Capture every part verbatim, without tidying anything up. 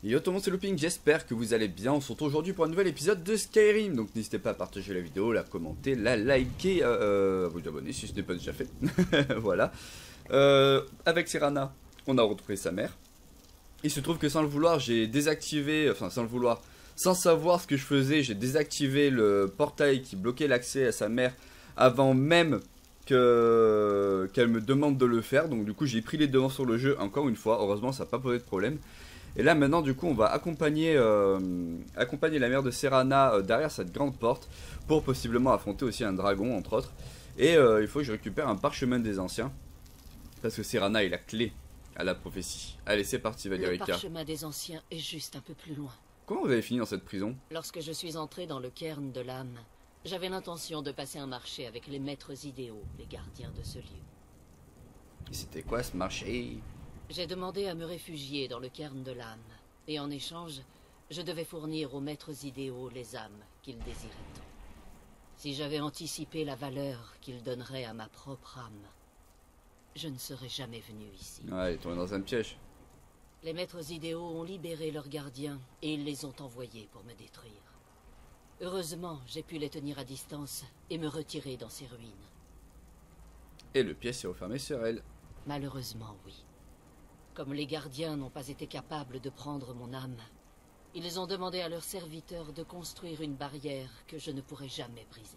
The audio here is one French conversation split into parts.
Yo tout le monde, c'est Looping, j'espère que vous allez bien. On se retrouve aujourd'hui pour un nouvel épisode de Skyrim. Donc n'hésitez pas à partager la vidéo, la commenter, la liker, euh, à vous abonner si ce n'est pas déjà fait. Voilà. Euh, avec Serana, on a retrouvé sa mère. Il se trouve que sans le vouloir, j'ai désactivé, enfin sans le vouloir, sans savoir ce que je faisais, j'ai désactivé le portail qui bloquait l'accès à sa mère avant même que qu'elle me demande de le faire. Donc du coup j'ai pris les devants sur le jeu encore une fois. Heureusement ça n'a pas posé de problème. Et là maintenant du coup on va accompagner, euh, accompagner la mère de Serana euh, derrière cette grande porte pour possiblement affronter aussi un dragon entre autres. Et euh, il faut que je récupère un parchemin des anciens parce que Serana est la clé à la prophétie. Allez c'est parti Valerica. Le parchemin des anciens est juste un peu plus loin. Comment vous avez fini dans cette prison? Lorsque je suis entré dans le cairn de l'âme, j'avais l'intention de passer un marché avec les maîtres idéaux, les gardiens de ce lieu. Et c'était quoi ce marché? J'ai demandé à me réfugier dans le cairn de l'âme, et en échange, je devais fournir aux maîtres idéaux les âmes qu'ils désiraient tant. Si j'avais anticipé la valeur qu'ils donneraient à ma propre âme, je ne serais jamais venu ici. Ouais, il est tombé dans un piège. Les maîtres idéaux ont libéré leurs gardiens, et ils les ont envoyés pour me détruire. Heureusement, j'ai pu les tenir à distance et me retirer dans ces ruines. Et le piège s'est refermé sur elle. Malheureusement, oui. Comme les gardiens n'ont pas été capables de prendre mon âme, ils ont demandé à leurs serviteurs de construire une barrière que je ne pourrai jamais briser.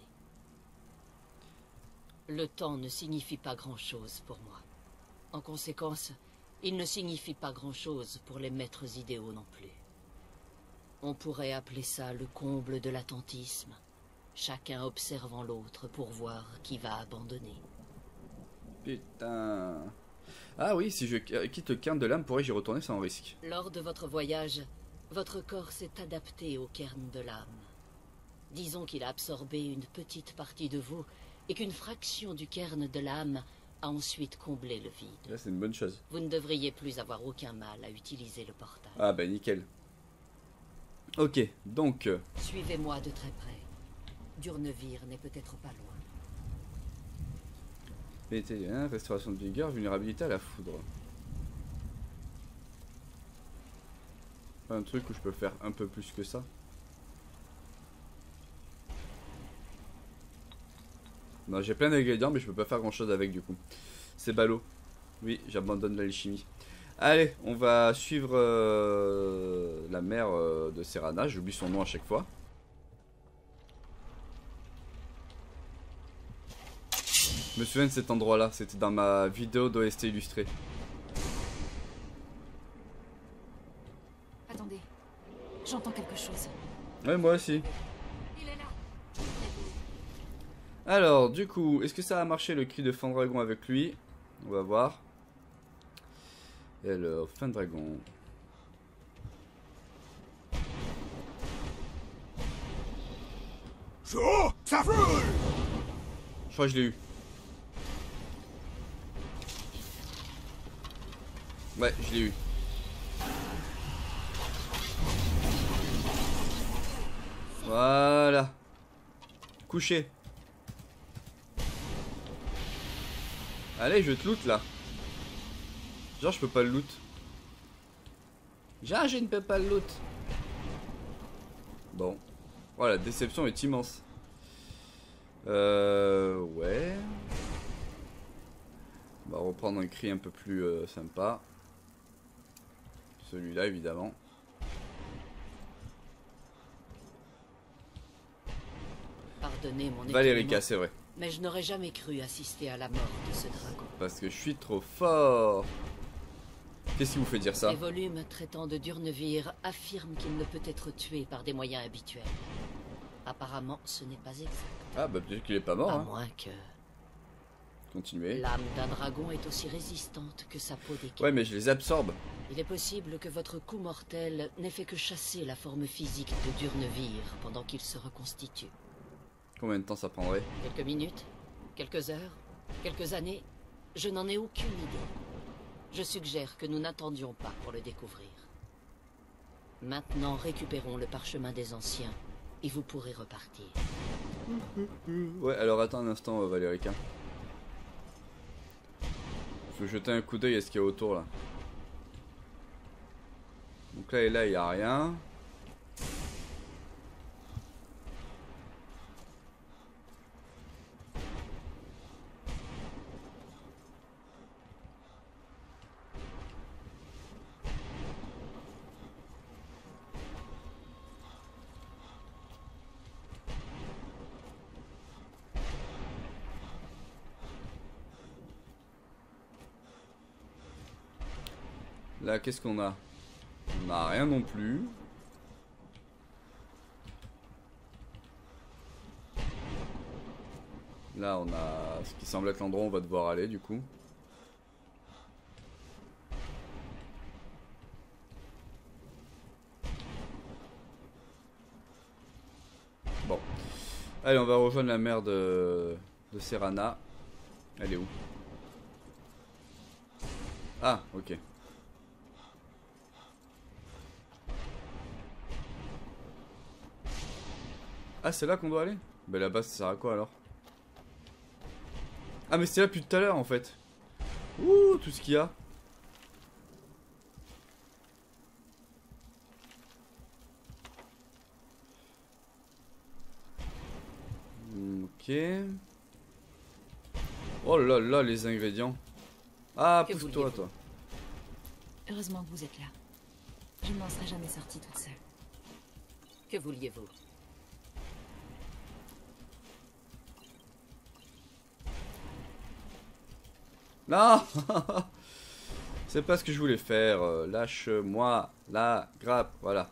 Le temps ne signifie pas grand-chose pour moi. En conséquence, il ne signifie pas grand-chose pour les maîtres idéaux non plus. On pourrait appeler ça le comble de l'attentisme, chacun observant l'autre pour voir qui va abandonner. Putain. Ah oui, si je quitte le cairn de l'âme, pourrais-je y retourner sans risque? Lors de votre voyage, votre corps s'est adapté au cairn de l'âme. Disons qu'il a absorbé une petite partie de vous et qu'une fraction du cairn de l'âme a ensuite comblé le vide. Là, c'est une bonne chose. Vous ne devriez plus avoir aucun mal à utiliser le portail. Ah bah nickel. Ok, donc... Euh... Suivez-moi de très près. Durnevir n'est peut-être pas loin. Hein, restauration de vigueur, vulnérabilité à la foudre. Pas un truc où je peux faire un peu plus que ça. Non, j'ai plein d'ingrédients mais je peux pas faire grand chose avec du coup. C'est ballot. Oui, j'abandonne l'alchimie. Allez, on va suivre euh, la mère euh, de Serana, j'oublie son nom à chaque fois. Je me souviens de cet endroit là, c'était dans ma vidéo d'O S T illustrée. Attendez, j'entends quelque chose. Ouais, moi aussi. Il est là. Alors, du coup, est-ce que ça a marché le cri de Fandragon avec lui? On va voir. Et alors, Fandragon. Oh, ça brûle! Je crois que je l'ai eu. Ouais, je l'ai eu. Voilà. Couché. Allez, je te loot là. Genre, je peux pas le loot. Genre, je ne peux pas le loot. Bon. Oh, la déception est immense. Euh... Ouais. On va reprendre un cri un peu plus euh, sympa. Celui-là, évidemment. Pardonnez mon Valerica, c'est vrai. Mais je n'aurais jamais cru assister à la mort de ce dragon. Parce que je suis trop fort. Qu'est-ce qui vous fait dire ça? Les volumes traitant de Durnevir affirment qu'il ne peut être tué par des moyens habituels. Apparemment, ce n'est pas exact. Ah bah peut-être qu'il est pas mort. À hein. moins que... Continuez. L'âme d'un dragon est aussi résistante que sa peau d'écaille. Ouais, mais je les absorbe. Il est possible que votre coup mortel n'ait fait que chasser la forme physique de Durnevir pendant qu'il se reconstitue. Combien de temps ça prendrait? Quelques minutes? Quelques heures? Quelques années? Je n'en ai aucune idée. Je suggère que nous n'attendions pas pour le découvrir. Maintenant, récupérons le parchemin des anciens et vous pourrez repartir. Ouais, alors attends un instant, euh, Valerica. Je vais jeter un coup d'œil à ce qu'il y a autour là. Donc là et là, il n'y a rien. Là, qu'est-ce qu'on a? On n'a rien non plus. Là, on a ce qui semble être l'endroit où on va devoir aller, du coup. Bon. Allez, on va rejoindre la mer de, de Serana. Elle est où? Ah, ok. Ah, c'est là qu'on doit aller? Bah là-bas, ça sert à quoi alors? Ah, mais c'était là depuis tout à l'heure en fait. Ouh, tout ce qu'il y a. Ok. Oh là là, les ingrédients. Ah, Que pousse-toi, vouliez-vous? toi. Heureusement que vous êtes là. Je ne m'en serais jamais sortie toute seule. Que vouliez-vous? Non. C'est pas ce que je voulais faire. euh, Lâche-moi la grappe. Voilà.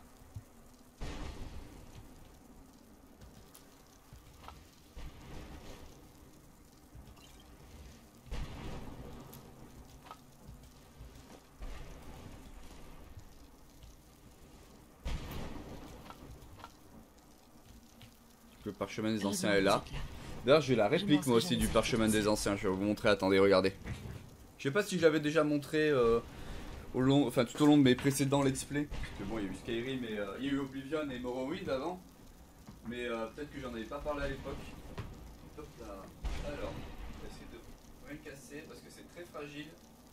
Le parchemin des anciens est là. D'ailleurs, j'ai la réplique moi aussi du parchemin des anciens. Je vais vous montrer. Attendez, regardez. Je sais pas si je l'avais déjà montré euh, au long, enfin tout au long de mes précédents let's play. Parce que bon, il y a eu Skyrim, et, euh, il y a eu Oblivion et Morrowind avant. Mais euh, peut-être que j'en avais pas parlé à l'époque. Hop là. Alors, on va essayer de rien casser parce que c'est très fragile.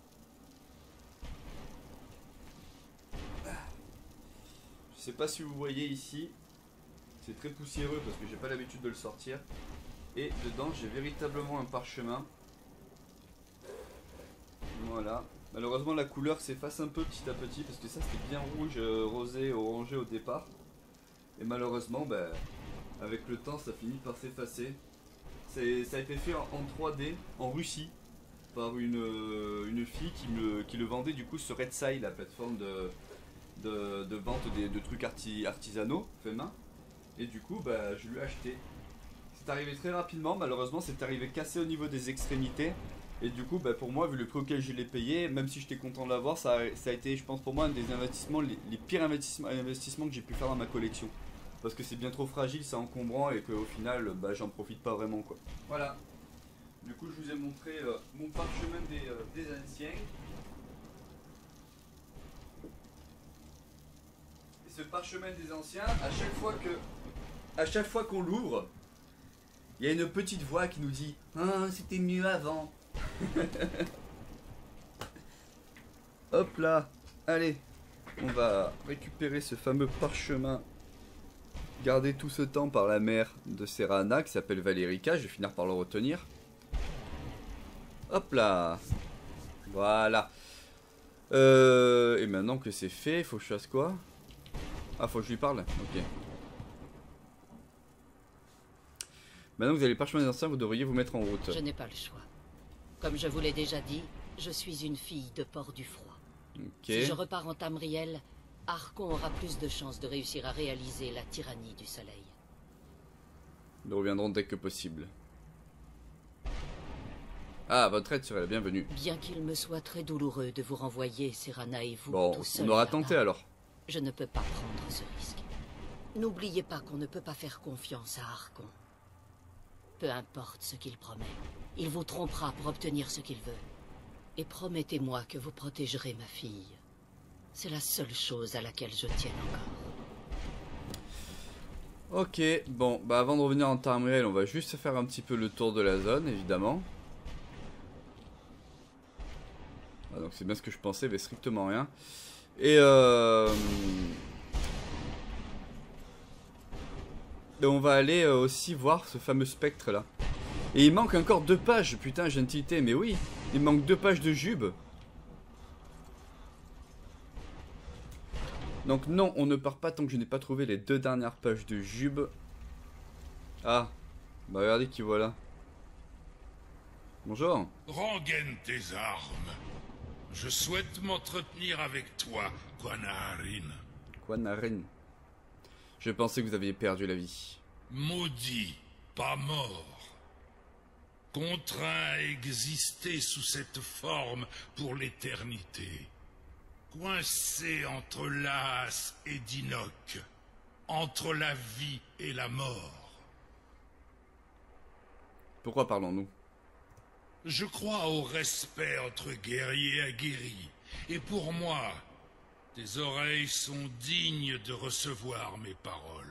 Je sais pas si vous voyez ici. C'est très poussiéreux parce que j'ai pas l'habitude de le sortir. Et dedans j'ai véritablement un parchemin. Voilà. Malheureusement la couleur s'efface un peu petit à petit parce que ça c'était bien rouge, euh, rosé, orangé au départ. Et malheureusement bah, avec le temps ça finit par s'effacer. Ça a été fait en, en trois D en Russie par une, euh, une fille qui, me, qui le vendait du coup sur Redsai, la plateforme de, de, de vente des, de trucs arti, artisanaux fait main. Et du coup bah, je lui ai acheté. C'est arrivé très rapidement, malheureusement c'est arrivé cassé au niveau des extrémités. Et du coup bah, pour moi, vu le prix auquel je l'ai payé, même si j'étais content de l'avoir, ça, a- ça a été je pense pour moi un des investissements, les, les pires investissements, investissements que j'ai pu faire dans ma collection. Parce que c'est bien trop fragile, c'est encombrant et qu'au final bah, j'en profite pas vraiment quoi. Voilà. Du coup je vous ai montré euh, mon parchemin des, euh, des anciens. Et ce parchemin des anciens, à chaque fois que à chaque fois qu'on l'ouvre, il y a une petite voix qui nous dit ah, c'était mieux avant. Hop là, allez, on va récupérer ce fameux parchemin gardé tout ce temps par la mère de Serana qui s'appelle Valerica. Je vais finir par le retenir. Hop là, voilà. Euh, et maintenant que c'est fait, il faut que je fasse quoi? Ah, faut que je lui parle. Ok. Maintenant que vous avez les parchemins des anciens, vous devriez vous mettre en route. Je n'ai pas le choix. Comme je vous l'ai déjà dit, je suis une fille de Port du Froid. Ok. Si je repars en Tamriel, Archon aura plus de chances de réussir à réaliser la tyrannie du soleil. Nous reviendrons dès que possible. Ah, votre aide serait la bienvenue. Bien qu'il me soit très douloureux de vous renvoyer, Serana et vous, Bon, tout seul on aura là-bas, tenté alors. je ne peux pas prendre ce risque. N'oubliez pas qu'on ne peut pas faire confiance à Archon. Peu importe ce qu'il promet, il vous trompera pour obtenir ce qu'il veut. Et promettez-moi que vous protégerez ma fille. C'est la seule chose à laquelle je tiens encore. Ok, bon, bah avant de revenir en Tamriel, on va juste faire un petit peu le tour de la zone, évidemment. Ah, donc c'est bien ce que je pensais, mais strictement rien. Et euh... Et on va aller euh, aussi voir ce fameux spectre là. Et il manque encore deux pages, putain, j'ai une tilté, mais oui, il manque deux pages de Jube. Donc non, on ne part pas tant que je n'ai pas trouvé les deux dernières pages de Jube. Ah, bah regardez qui voilà. Bonjour. Rengaine tes armes. Je souhaite m'entretenir avec toi, Quanaharin. Quanaharin. Je pensais que vous aviez perdu la vie. Maudit, pas mort. Contraint à exister sous cette forme pour l'éternité. Coincé entre Laas et Dinoc. Entre la vie et la mort. Pourquoi parlons-nous? Je crois au respect entre guerriers aguerris. Et pour moi, tes oreilles sont dignes de recevoir mes paroles.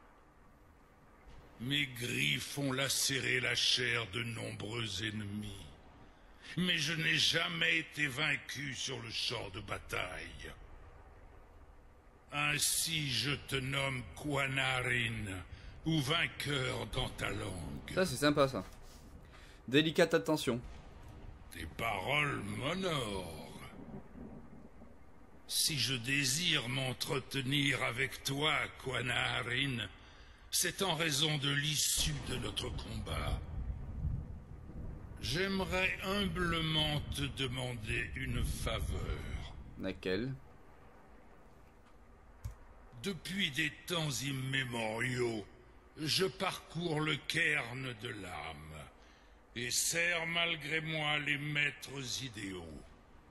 Mes griffes ont lacéré la chair de nombreux ennemis. Mais je n'ai jamais été vaincu sur le champ de bataille. Ainsi je te nomme Quanaharin, ou vainqueur dans ta langue. Ça c'est sympa ça. Délicate attention. Tes paroles m'honorent. Si je désire m'entretenir avec toi, Quanaharin, c'est en raison de l'issue de notre combat. J'aimerais humblement te demander une faveur. Laquelle? Depuis des temps immémoriaux, je parcours le cairn de l'âme et sers malgré moi les maîtres idéaux.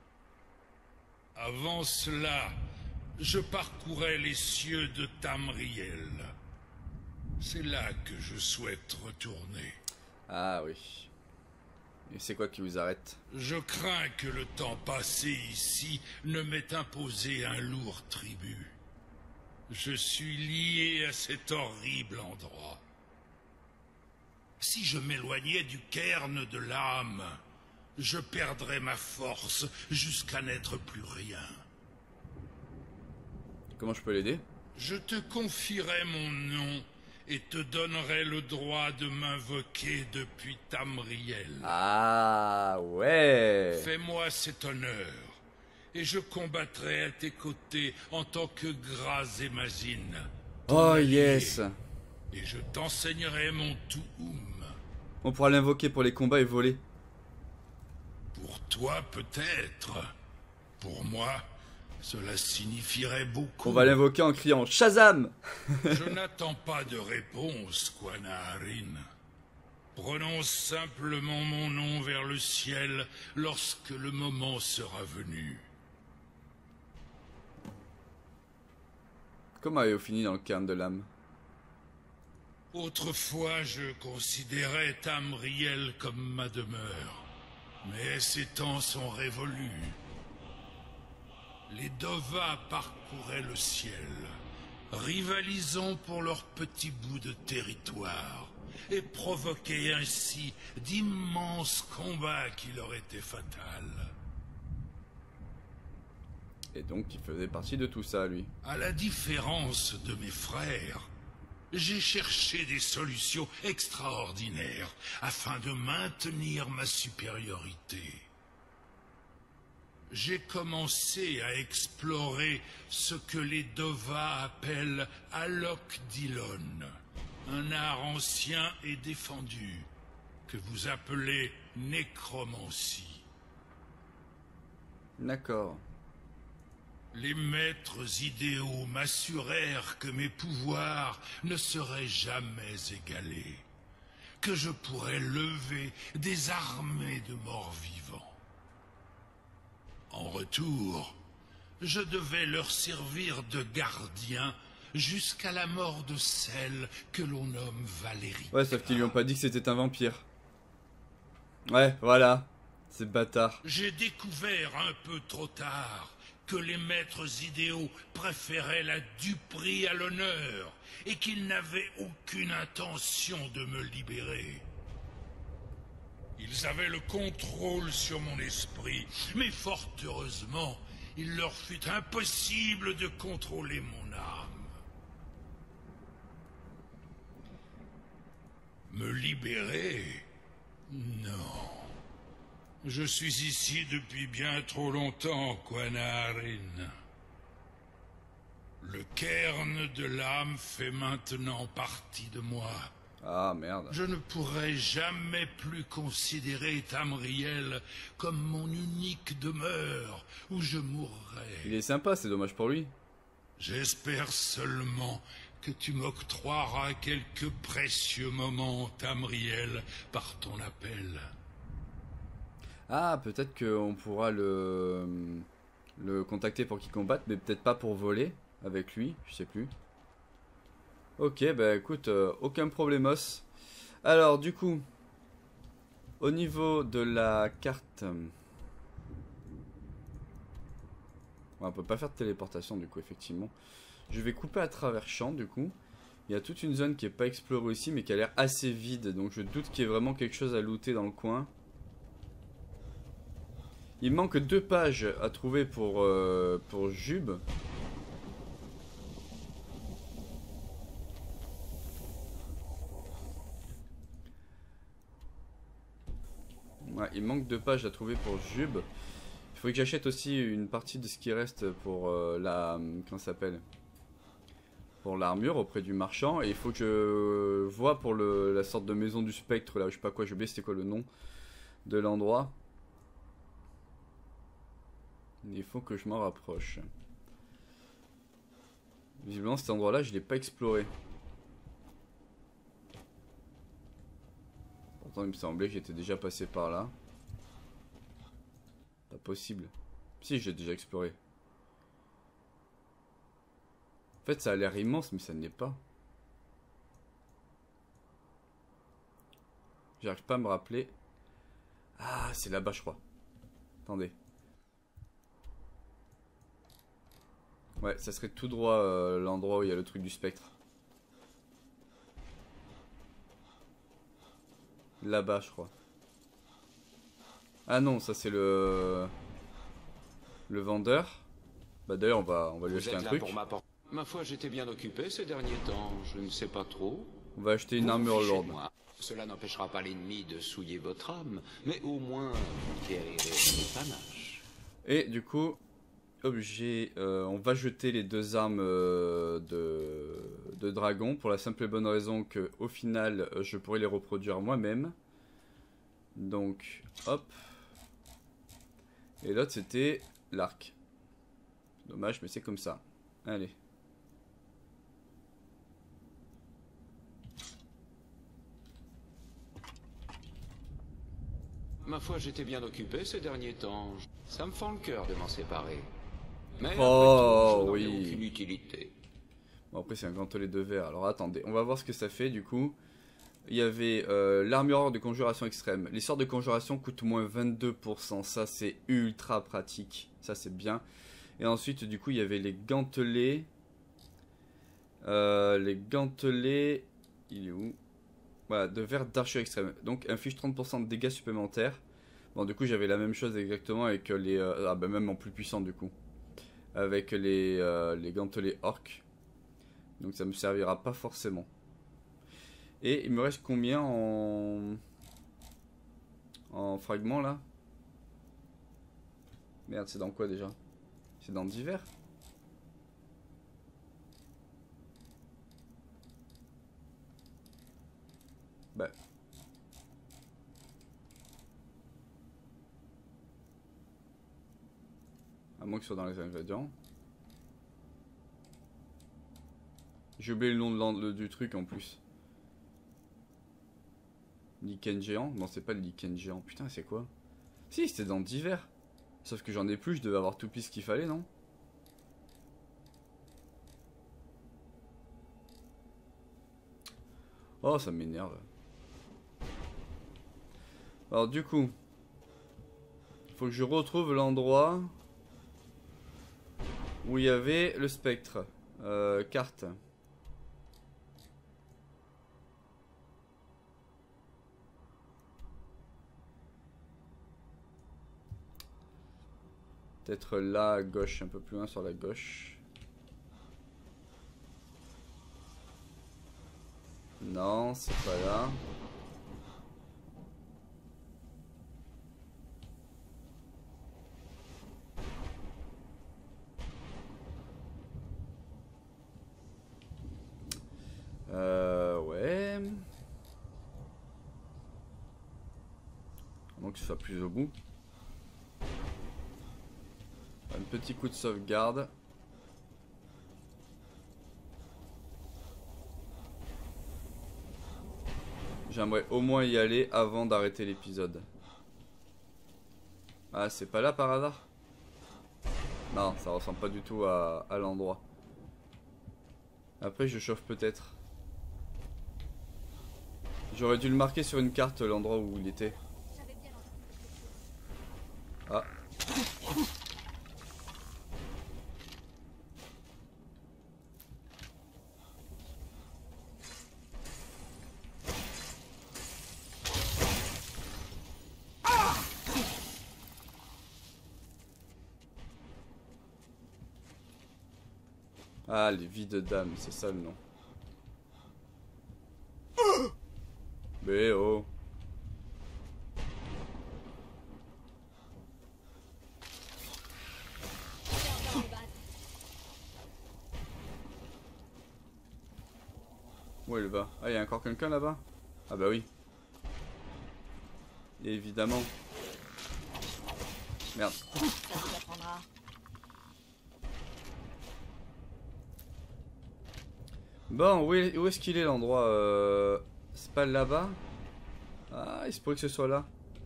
Avant cela, je parcourais les cieux de Tamriel. C'est là que je souhaite retourner. Ah oui. Et c'est quoi qui vous arrête? Je crains que le temps passé ici ne m'ait imposé un lourd tribut. Je suis lié à cet horrible endroit. Si je m'éloignais du cairn de l'âme, je perdrais ma force jusqu'à n'être plus rien. Comment je peux l'aider? Je te confierai mon nom et te donnerai le droit de m'invoquer depuis Tamriel. Ah ouais. Fais-moi cet honneur, et je combattrai à tes côtés en tant que Grazemazine. Oh yes. Et je t'enseignerai mon Tuum. On pourra l'invoquer pour les combats et voler. Pour toi peut-être. Pour moi, cela signifierait beaucoup. On va l'invoquer en criant Shazam. Je n'attends pas de réponse, Quanaharin. Prononce simplement mon nom vers le ciel lorsque le moment sera venu. Comment avez-vous fini dans le cairn de l'âme? Autrefois, je considérais Tamriel comme ma demeure. Mais ces temps sont révolus. Les Dova parcouraient le ciel, rivalisant pour leur petit bout de territoire, et provoquaient ainsi d'immenses combats qui leur étaient fatals. Et donc il faisait partie de tout ça, lui. À la différence de mes frères, j'ai cherché des solutions extraordinaires afin de maintenir ma supériorité. J'ai commencé à explorer ce que les Dova appellent Alok Dilon, un art ancien et défendu, que vous appelez nécromancie. D'accord. Les maîtres idéaux m'assurèrent que mes pouvoirs ne seraient jamais égalés, que je pourrais lever des armées de morts-vivants. En retour, je devais leur servir de gardien jusqu'à la mort de celle que l'on nomme Valérie. Ouais, sauf qu'ils lui ont pas dit que c'était un vampire. Ouais, voilà. C'est bâtard. J'ai découvert un peu trop tard que les maîtres idéaux préféraient la duperie à l'honneur et qu'ils n'avaient aucune intention de me libérer. Ils avaient le contrôle sur mon esprit, mais fort heureusement, il leur fut impossible de contrôler mon âme. Me libérer? Non. Je suis ici depuis bien trop longtemps, Quanaharin. Le cairn de l'âme fait maintenant partie de moi. Ah merde. Je ne pourrai jamais plus considérer Tamriel comme mon unique demeure où je mourrai. Il est sympa, c'est dommage pour lui. J'espère seulement que tu m'octroieras quelques précieux moments, Tamriel, par ton appel. Ah, peut-être qu'on pourra le... le contacter pour qu'il combatte, mais peut-être pas pour voler avec lui, je sais plus. Ok, bah écoute, euh, aucun problemos. Alors, du coup, au niveau de la carte... On peut pas faire de téléportation, du coup, effectivement. Je vais couper à travers champ, du coup. Il y a toute une zone qui est pas explorée ici, mais qui a l'air assez vide. Donc je doute qu'il y ait vraiment quelque chose à looter dans le coin. Il manque deux pages à trouver pour, euh, pour Jube. Ouais, il manque deux pages à trouver pour Jube. Il faut que j'achète aussi une partie de ce qui reste pour euh, la... Comment ça s'appelle ? Pour l'armure auprès du marchand. Et il faut que je vois pour le, la sorte de maison du spectre, là, je sais pas quoi, j'ai oublié c'était quoi le nom de l'endroit. Il faut que je m'en rapproche. Visiblement cet endroit là je l'ai pas exploré. Pourtant il me semblait que j'étais déjà passé par là. Pas possible. Si, j'ai déjà exploré. En fait ça a l'air immense mais ça ne l'est pas. J'arrive pas à me rappeler. Ah c'est là-bas je crois. Attendez. Ouais, ça serait tout droit euh, l'endroit où il y a le truc du spectre. Là-bas, je crois. Ah non, ça c'est le... Le vendeur. Bah d'ailleurs, on va, on va lui Vous acheter êtes un là truc. pour m'apporter. Ma foi, j'étais bien occupé ces derniers temps. Je ne sais pas trop. On va acheter une Vous armure fichez de lourde. moi. Cela n'empêchera pas l'ennemi de souiller votre âme, mais au moins vous guérirez le panache. Et du coup, objet, euh, on va jeter les deux armes euh, de, de dragon pour la simple et bonne raison que au final, euh, je pourrais les reproduire moi-même. Donc, hop. Et l'autre c'était l'arc. Dommage, mais c'est comme ça. Allez. Ma foi, j'étais bien occupé ces derniers temps. Ça me fend le cœur de m'en séparer. Mais Oh, après tout, je n'en ai oui. aucune utilité. Bon après c'est un gantelet de verre. Alors attendez, on va voir ce que ça fait du coup. Il y avait euh, l'armure de conjuration extrême. Les sorts de conjuration coûtent moins vingt-deux pour cent. Ça c'est ultra pratique. Ça c'est bien. Et ensuite du coup il y avait les gantelets. Euh, les gantelets... Il est où? Voilà, de verre d'archer extrême. Donc inflige trente pour cent de dégâts supplémentaires. Bon du coup j'avais la même chose exactement avec les... Euh, ah bah même en plus puissant du coup. Avec les, euh, les gantelets orques. Donc ça me servira pas forcément. Et il me reste combien en... En fragments là? Merde, c'est dans quoi déjà? C'est dans divers? Bah. À moins que ce soit dans les ingrédients. J'ai oublié le nom de l'en- le- du truc en plus. Lichen géant? Non, c'est pas le lichen géant. Putain, c'est quoi? Si, c'était dans divers. Sauf que j'en ai plus, je devais avoir tout pile ce qu'il fallait, non? Oh, ça m'énerve. Alors, du coup, faut que je retrouve l'endroit où il y avait le spectre. Euh, carte. Peut-être là à gauche, un peu plus loin sur la gauche. Non, c'est pas là. Euh, ouais. Donc que ce soit plus au bout. Un petit coup de sauvegarde. J'aimerais au moins y aller avant d'arrêter l'épisode. Ah, c'est pas là par hasard? Non, ça ressemble pas du tout à, à l'endroit. Après, je chauffe peut-être. J'aurais dû le marquer sur une carte, l'endroit où il était. Ah. Ah, les vies de dames, c'est ça le nom. B O. Où elle va? Ah, il y a encore quelqu'un là-bas? Ah bah oui. Et évidemment. Merde. Ça vous apprendra. Bon, où est, où est-ce qu'il est l'endroit euh... C'est pas là-bas? Ah, il se pourrait que ce soit là.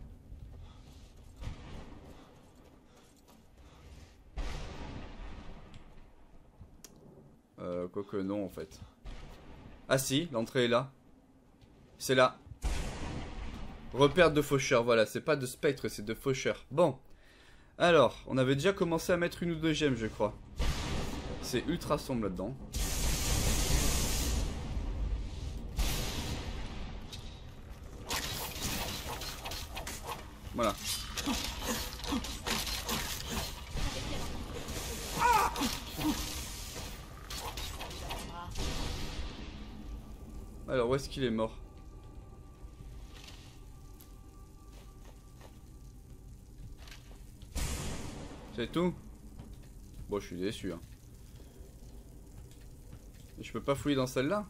Euh, quoique non en fait. Ah si, l'entrée est là. C'est là. Repère de faucheur, voilà, c'est pas de spectre, c'est de faucheur. Bon. Alors, on avait déjà commencé à mettre une ou deux gemmes, je crois. C'est ultra sombre là-dedans. Voilà. Alors, où est-ce qu'il est mort? C'est tout? Bon, je suis déçu. Hein. Et je peux pas fouiller dans celle-là?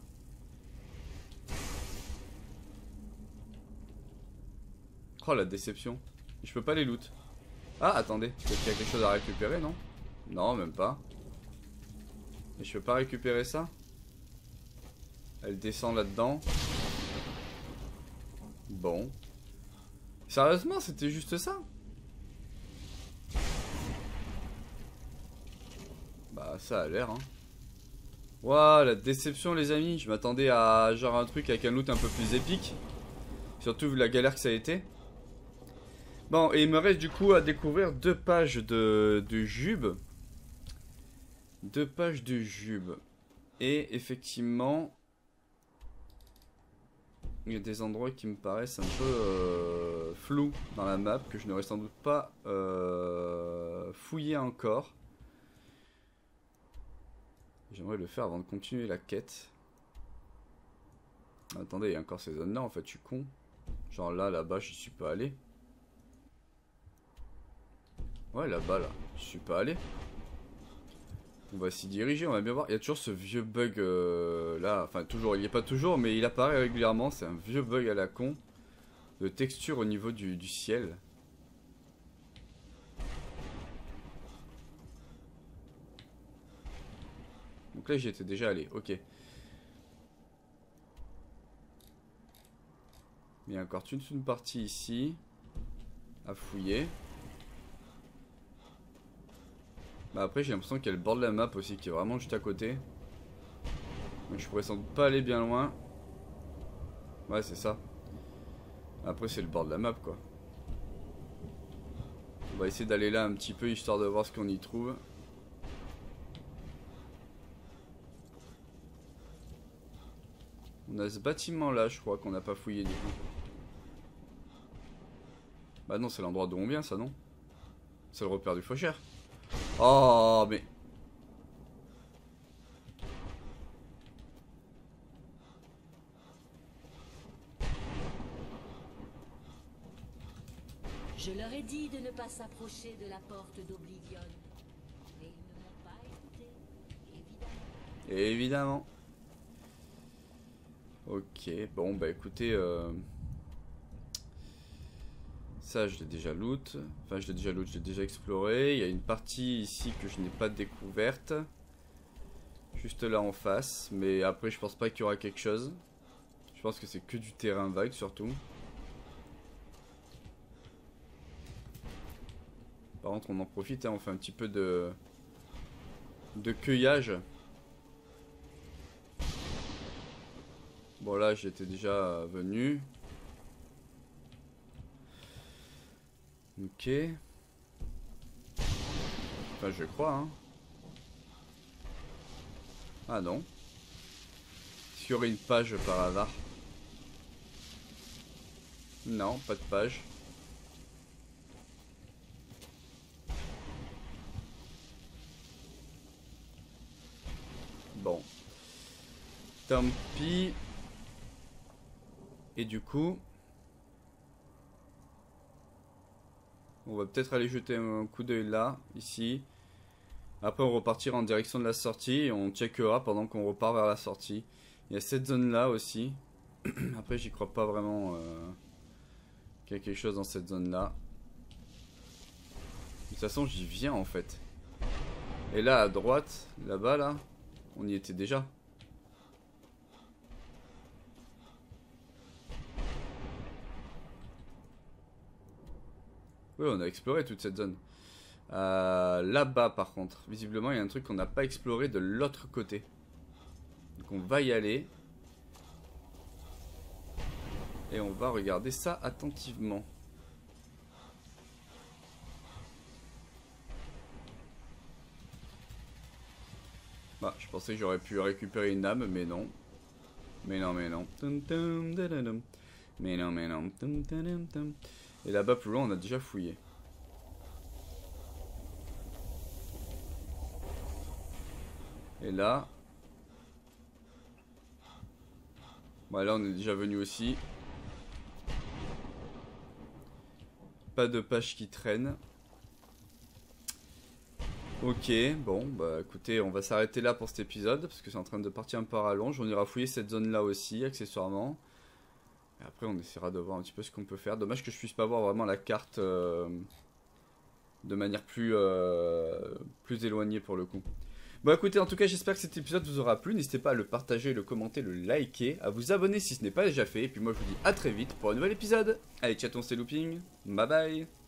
Oh la déception. Je peux pas les loot. Ah attendez, peut-être qu'il y a quelque chose à récupérer, non? Non, même pas. Et je peux pas récupérer ça? Elle descend là-dedans. Bon. Sérieusement, c'était juste ça? Bah ça a l'air hein. Waouh, la déception les amis. Je m'attendais à genre un truc avec un loot un peu plus épique. Surtout vu la galère que ça a été. Bon, et il me reste du coup à découvrir deux pages de, de Jube. Deux pages de Jube. Et effectivement, il y a des endroits qui me paraissent un peu euh, flous dans la map, que je n'aurais sans doute pas euh, fouillé encore. J'aimerais le faire avant de continuer la quête. Attendez, il y a encore ces zones là en fait, je suis con. Genre là, là-bas, je suis pas allé. Ouais, là-bas, là. Je suis pas allé. On va s'y diriger, on va bien voir. Il y a toujours ce vieux bug euh, là. Enfin, toujours, il n'y est pas toujours, mais il apparaît régulièrement. C'est un vieux bug à la con. De texture au niveau du, du ciel. Donc là, j'y étais déjà allé. Ok. Mais il y a encore toute une partie ici. À fouiller. Bah après j'ai l'impression qu'il y a le bord de la map aussi qui est vraiment juste à côté. Donc je pourrais sans doute pas aller bien loin. Ouais c'est ça. Après c'est le bord de la map quoi. On va essayer d'aller là un petit peu histoire de voir ce qu'on y trouve. On a ce bâtiment là je crois qu'on n'a pas fouillé du coup. Bah non c'est l'endroit d'où on vient ça non? C'est le repère du faucheur. Oh, mais... Je leur ai dit de ne pas s'approcher de la porte d'Oblivion. Mais ils ne m'ont pas écouté, évidemment. Évidemment. Ok, bon bah écoutez, euh... ça je l'ai déjà loot, enfin je l'ai déjà loot, je l'ai déjà exploré. Il y a une partie ici que je n'ai pas découverte, juste là en face, mais après je pense pas qu'il y aura quelque chose. Je pense que c'est que du terrain vague surtout. Par contre on en profite, hein, on fait un petit peu de, de cueillage. Bon là j'étais déjà venu. Ok. Enfin je crois hein. Ah non. Est-ce qu'il y aurait une page par hasard? Non, pas de page. Bon. Tant pis. Et du coup, on va peut-être aller jeter un coup d'œil là, ici. Après on repartira en direction de la sortie et on checkera pendant qu'on repart vers la sortie. Il y a cette zone là aussi. Après j'y crois pas vraiment euh, qu'il y a quelque chose dans cette zone là. De toute façon j'y viens en fait. Et là à droite, là-bas là, on y était déjà. Oui, on a exploré toute cette zone. Euh, Là-bas, par contre, visiblement, il y a un truc qu'on n'a pas exploré de l'autre côté. Donc, on va y aller. Et on va regarder ça attentivement. Bah, je pensais que j'aurais pu récupérer une âme, mais non. Mais non, mais non. Mais non, mais non. Et là-bas plus loin on a déjà fouillé. Et là. Bon là on est déjà venu aussi. Pas de page qui traîne. Ok, bon bah écoutez on va s'arrêter là pour cet épisode. Parce que c'est en train de partir un peu à rallonge. On ira fouiller cette zone là aussi accessoirement. Et après on essaiera de voir un petit peu ce qu'on peut faire. Dommage que je puisse pas voir vraiment la carte euh, de manière plus, euh, plus éloignée pour le coup. Bon écoutez, en tout cas j'espère que cet épisode vous aura plu. N'hésitez pas à le partager, le commenter, le liker, à vous abonner si ce n'est pas déjà fait. Et puis moi je vous dis à très vite pour un nouvel épisode. Allez, chaton, c'est Looping. Bye bye.